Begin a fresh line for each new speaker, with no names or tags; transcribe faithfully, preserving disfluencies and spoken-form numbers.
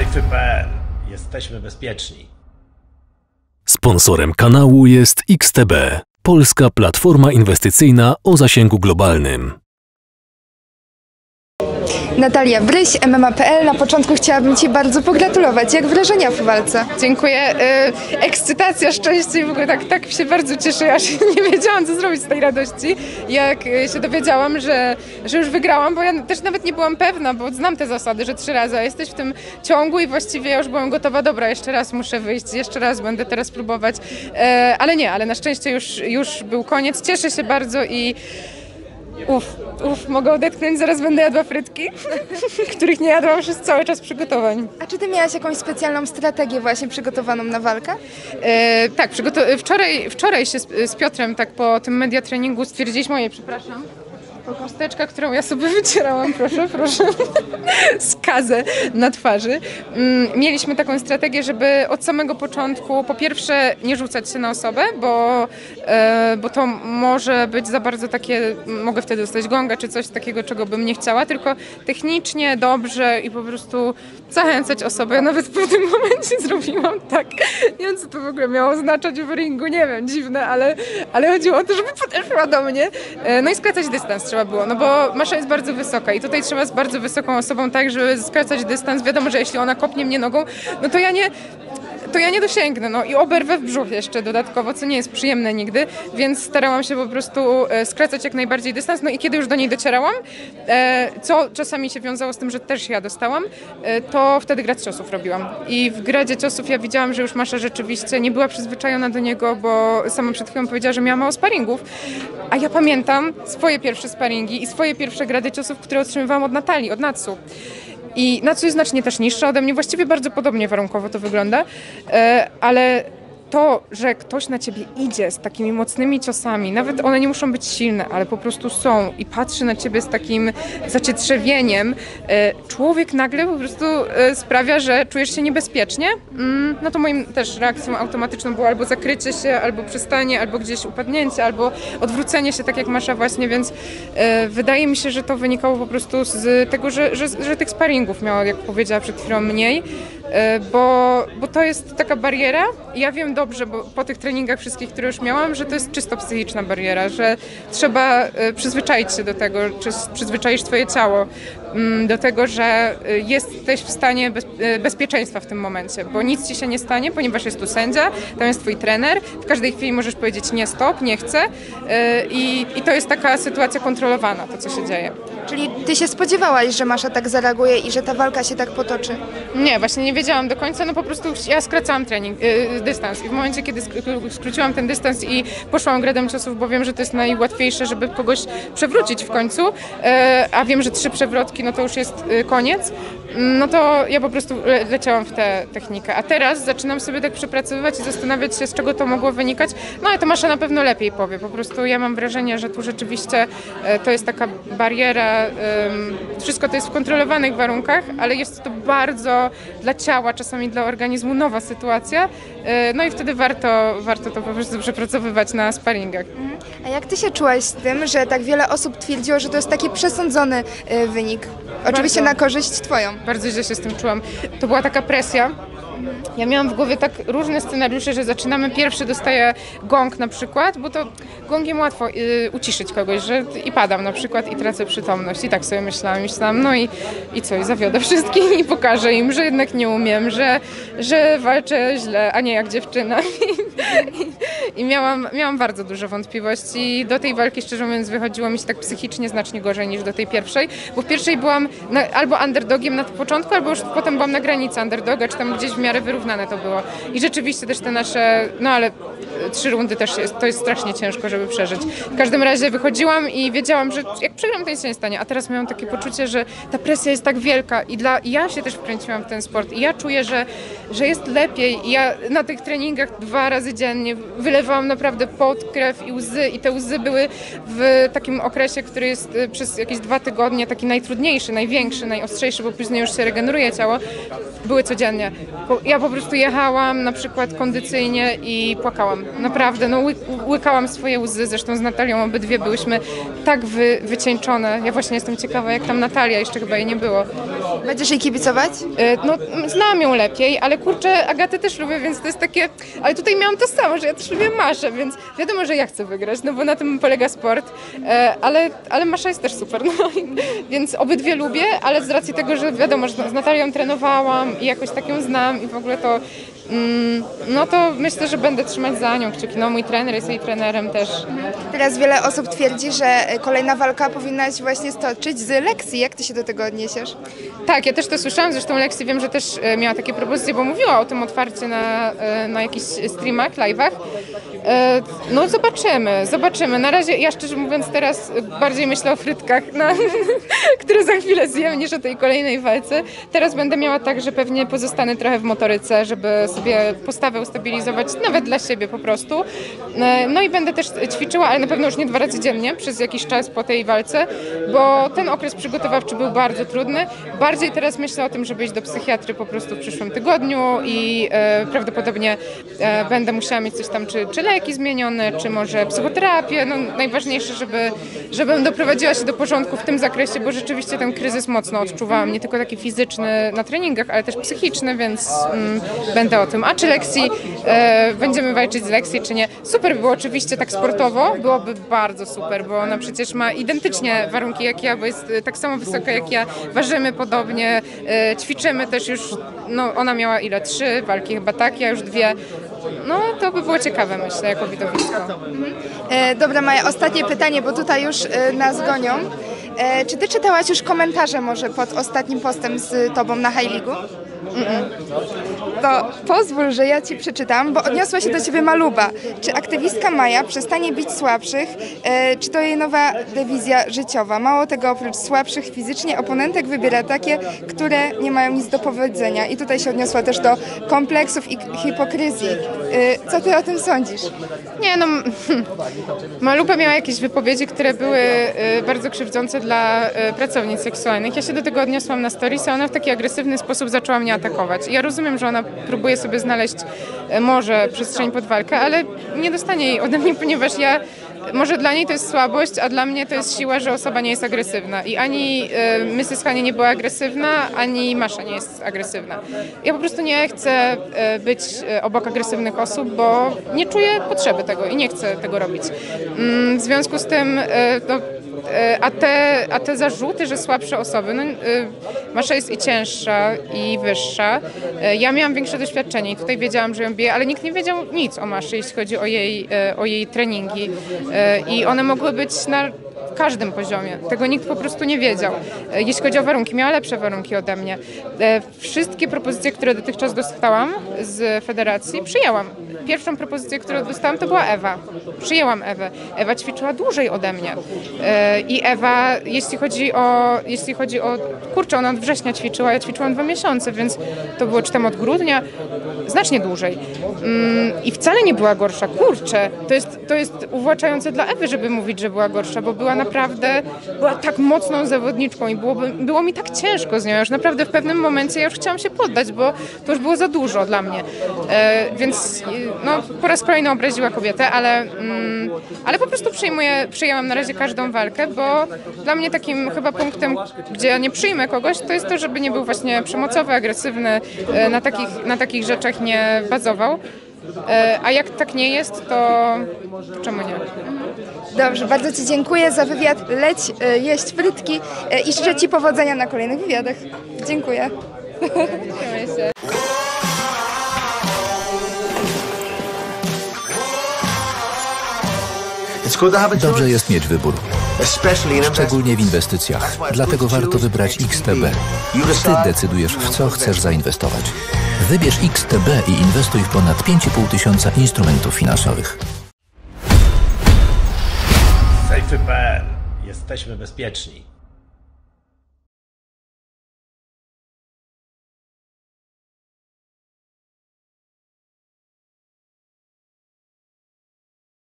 Bitwy kropka pe el. Jesteśmy bezpieczni.
Sponsorem kanału jest X T B, polska platforma inwestycyjna o zasięgu globalnym.
Natalia Bryś, M M A kropka pe el. Na początku chciałabym Ci bardzo pogratulować. Jak wrażenia po walce?
Dziękuję. Yy, ekscytacja, szczęście i w ogóle tak, tak się bardzo cieszę, aż nie wiedziałam, co zrobić z tej radości. Jak się dowiedziałam, że, że już wygrałam, bo ja też nawet nie byłam pewna, bo znam te zasady, że trzy razy jesteś w tym ciągu i właściwie ja już byłam gotowa, dobra, jeszcze raz muszę wyjść, jeszcze raz będę teraz próbować. Yy, ale nie, ale na szczęście już, już był koniec. Cieszę się bardzo i Uf, uf, mogę odetchnąć, zaraz będę jadła frytki, których nie jadłam przez cały czas przygotowań.
A czy Ty miałaś jakąś specjalną strategię właśnie przygotowaną na walkę?
E, tak, wczoraj, wczoraj się z, z Piotrem tak po tym media treningu stwierdziliśmy, ojej, przepraszam, chusteczka, którą ja sobie wycierałam, proszę, proszę, skazę na twarzy. Mieliśmy taką strategię, żeby od samego początku po pierwsze nie rzucać się na osobę, bo, e, bo to może być za bardzo takie, mogę wtedy dostać gonga czy coś takiego, czego bym nie chciała, tylko technicznie, dobrze i po prostu zachęcać osobę. Ja nawet w pewnym momencie zrobiłam tak, nie wiem co to w ogóle miało oznaczać w ringu, nie wiem, dziwne, ale, ale chodziło o to, żeby podeszła do mnie. E, no i skracać dystans trzeba było, no bo Masza jest bardzo wysoka i tutaj trzeba z bardzo wysoką osobą tak, żeby skracać dystans. Wiadomo, że jeśli ona kopnie mnie nogą, no to ja nie... to ja nie dosięgnę, no i oberwę w brzuch jeszcze dodatkowo, co nie jest przyjemne nigdy, więc starałam się po prostu e, skracać jak najbardziej dystans, no i kiedy już do niej docierałam, e, co czasami się wiązało z tym, że też ja dostałam, e, to wtedy grad ciosów robiłam. I w gradzie ciosów ja widziałam, że już Masza rzeczywiście nie była przyzwyczajona do niego, bo sama przed chwilą powiedziała, że miała mało sparingów, a ja pamiętam swoje pierwsze sparingi i swoje pierwsze grady ciosów, które otrzymywałam od Natalii, od Natsu. I Natsu jest znacznie też niższa ode mnie, właściwie bardzo podobnie warunkowo to wygląda, ale to, że ktoś na ciebie idzie z takimi mocnymi ciosami, nawet one nie muszą być silne, ale po prostu są i patrzy na ciebie z takim zacietrzewieniem, człowiek nagle po prostu sprawia, że czujesz się niebezpiecznie, no to moim też reakcją automatyczną było albo zakrycie się, albo przystanie, albo gdzieś upadnięcie, albo odwrócenie się, tak jak Masza właśnie, więc wydaje mi się, że to wynikało po prostu z tego, że, że, że tych sparingów miała, jak powiedziała przed chwilą, mniej, bo, bo to jest taka bariera. Ja wiem dobrze, bo po tych treningach wszystkich, które już miałam, że to jest czysto psychiczna bariera, że trzeba przyzwyczaić się do tego, czy przyzwyczaisz swoje ciało do tego, że jesteś w stanie bez, bezpieczeństwa w tym momencie, bo nic ci się nie stanie, ponieważ jest tu sędzia, tam jest twój trener, w każdej chwili możesz powiedzieć nie, stop, nie chcę i, i to jest taka sytuacja kontrolowana, to co się dzieje.
Czyli Ty się spodziewałaś, że Masza tak zareaguje i że ta walka się tak potoczy?
Nie, właśnie nie wiedziałam do końca, no po prostu ja skracałam trening, yy, dystans i w momencie, kiedy skróciłam ten dystans i poszłam gradem ciosów, bo wiem, że to jest najłatwiejsze, żeby kogoś przewrócić w końcu, yy, a wiem, że trzy przewrotki, no to już jest yy, koniec, no to ja po prostu le leciałam w tę technikę, a teraz zaczynam sobie tak przepracowywać i zastanawiać się, z czego to mogło wynikać, no ale to Masza na pewno lepiej powie, po prostu ja mam wrażenie, że tu rzeczywiście yy, to jest taka bariera, yy, wszystko to jest w kontrolowanych warunkach, ale jest to bardzo dla ciała, czasami dla organizmu nowa sytuacja, yy, no i wtedy warto, warto to po prostu przepracowywać na sparingach.
A jak Ty się czułaś z tym, że tak wiele osób twierdziło, że to jest taki przesądzony yy, wynik? Oczywiście
Bardzo.
na korzyść Twoją.
Bardzo źle się z tym czułam. To była taka presja. Ja miałam w głowie tak różne scenariusze, że zaczynamy, pierwszy dostaję gong na przykład, bo to gongiem łatwo y, uciszyć kogoś, że i padam na przykład i tracę przytomność. I tak sobie myślałam, myślałam, no i, i co, i zawiodę wszystkich i pokażę im, że jednak nie umiem, że, że walczę źle, a nie jak dziewczyna. I, i miałam, miałam bardzo dużo wątpliwości. Do tej walki, szczerze mówiąc, wychodziło mi się tak psychicznie znacznie gorzej niż do tej pierwszej, bo w pierwszej byłam na, albo underdogiem na początku, albo już potem byłam na granicy underdoga, czy tam gdzieś w miarę wyrównane to było. I rzeczywiście też te nasze, no ale trzy rundy też jest, to jest strasznie ciężko, żeby przeżyć. W każdym razie wychodziłam i wiedziałam, że jak przegram, to nic się nie stanie. A teraz miałam takie poczucie, że ta presja jest tak wielka i dla, i ja się też wkręciłam w ten sport i ja czuję, że, że jest lepiej. I ja na tych treningach dwa razy dziennie wylewałam naprawdę pot, krew i łzy i te łzy były w takim okresie, który jest przez jakieś dwa tygodnie taki najtrudniejszy, największy, najostrzejszy, bo później już się regeneruje ciało. Były codziennie. Ja po prostu jechałam na przykład kondycyjnie i płakałam. Naprawdę, no ły, łykałam swoje łzy, zresztą z Natalią obydwie byłyśmy tak wy, wycieńczone. Ja właśnie jestem ciekawa, jak tam Natalia, jeszcze chyba jej nie było.
Będziesz jej kibicować?
No, znam ją lepiej, ale kurczę, Agatę też lubię, więc to jest takie... Ale tutaj miałam to samo, że ja też lubię Maszę, więc wiadomo, że ja chcę wygrać, no bo na tym polega sport, ale, ale Masza jest też super, no, więc obydwie lubię, ale z racji tego, że wiadomo, że z Natalią trenowałam i jakoś tak ją znam i w ogóle to... No to myślę, że będę trzymać za nią kciuki. No mój trener jest jej trenerem też.
Teraz wiele osób twierdzi, że kolejna walka powinnaś właśnie stoczyć z Lexi. Jak ty się do tego odniesiesz?
Tak, ja też to słyszałam, zresztą Lexi wiem, że też miała takie propozycje, bo mówiła o tym otwarcie na, na jakichś streamach, live'ach. No zobaczymy, zobaczymy. Na razie, ja szczerze mówiąc teraz bardziej myślę o frytkach, na, które za chwilę zjem, niż o tej kolejnej walce. Teraz będę miała tak, że pewnie pozostanę trochę w motoryce, żeby sobie postawę ustabilizować, nawet dla siebie po prostu. No i będę też ćwiczyła, ale na pewno już nie dwa razy dziennie, przez jakiś czas po tej walce, bo ten okres przygotowawczy był bardzo trudny. Bardziej teraz myślę o tym, żeby iść do psychiatry po prostu w przyszłym tygodniu i e, prawdopodobnie e, będę musiała mieć coś tam, czy, czy leki zmienione, czy może psychoterapię. No, najważniejsze, żeby, żebym doprowadziła się do porządku w tym zakresie, bo rzeczywiście ten kryzys mocno odczuwałam, nie tylko taki fizyczny na treningach, ale też psychiczny, więc mm, będę o tym. A czy Lexi, e, będziemy walczyć z Lexi, czy nie? Super by było oczywiście tak sportowo, byłoby bardzo super, bo ona przecież ma identycznie warunki jak ja, bo jest tak samo wysoka jak ja, ważymy podobnie, e, ćwiczymy też już, no ona miała ile? Trzy walki chyba, tak? Ja już dwie. No to by było ciekawe, myślę, jako widowisko.
E, dobra Maja, ostatnie pytanie, bo tutaj już e, nas gonią. E, czy ty czytałaś już komentarze może pod ostatnim postem z tobą na High League'u? Mm-mm. To pozwól, że ja ci przeczytam, bo odniosła się do ciebie Maluba. Czy aktywistka Maja przestanie bić słabszych? E, czy to jej nowa dewizja życiowa? Mało tego, oprócz słabszych fizycznie, oponentek wybiera takie, które nie mają nic do powiedzenia. I tutaj się odniosła też do kompleksów i hipokryzji. E, co ty o tym sądzisz?
Nie no, Maluba miała jakieś wypowiedzi, które były e, bardzo krzywdzące dla e, pracownic seksualnych. Ja się do tego odniosłam na stories, a ona w taki agresywny sposób zaczęła mnie atakować. Ja rozumiem, że ona próbuje sobie znaleźć e, może przestrzeń pod walkę, ale nie dostanie jej ode mnie, ponieważ ja, może dla niej to jest słabość, a dla mnie to jest siła, że osoba nie jest agresywna. I ani e, missus Hani nie była agresywna, ani Masza nie jest agresywna. Ja po prostu nie chcę e, być e, obok agresywnych osób, bo nie czuję potrzeby tego i nie chcę tego robić. Mm, w związku z tym e, no, A te, a te zarzuty, że słabsze osoby, no, Masza jest i cięższa, i wyższa. Ja miałam większe doświadczenie i tutaj wiedziałam, że ją bije, ale nikt nie wiedział nic o Maszy, jeśli chodzi o jej, o jej treningi. I one mogły być na każdym poziomie. Tego nikt po prostu nie wiedział. Jeśli chodzi o warunki, miała lepsze warunki ode mnie. Wszystkie propozycje, które dotychczas dostałam z federacji, przyjęłam. Pierwszą propozycję, którą dostałam, to była Ewa. Przyjęłam Ewę. Ewa ćwiczyła dłużej ode mnie. I Ewa, jeśli chodzi o, jeśli chodzi o, kurczę, ona od września ćwiczyła, ja ćwiczyłam dwa miesiące, więc to było czy tam od grudnia, znacznie dłużej. I wcale nie była gorsza. Kurczę, to jest, to jest uwłaczające dla Ewy, żeby mówić, że była gorsza, bo była naprawdę, była tak mocną zawodniczką i było, było mi tak ciężko z nią. Już naprawdę w pewnym momencie ja już chciałam się poddać, bo to już było za dużo dla mnie. E, więc no, po raz kolejny obraziła kobietę, ale, mm, ale po prostu przyjmuję, przyjęłam na razie każdą walkę, bo dla mnie takim chyba punktem, gdzie ja nie przyjmę kogoś, to jest to, żeby nie był właśnie przemocowy, agresywny, e, na takich, na takich rzeczach nie bazował. A jak tak nie jest, to czemu nie?
Dobrze, bardzo ci dziękuję za wywiad. Leć jeść frytki i życzę ci powodzenia na kolejnych wywiadach. Dziękuję.
Dobrze jest mieć wybór, szczególnie w inwestycjach. Dlatego warto wybrać X T B. Ty decydujesz, w co chcesz zainwestować. Wybierz X T B i inwestuj w ponad pięć i pół tysiąca instrumentów finansowych.
Safety kropka p l. Jesteśmy bezpieczni.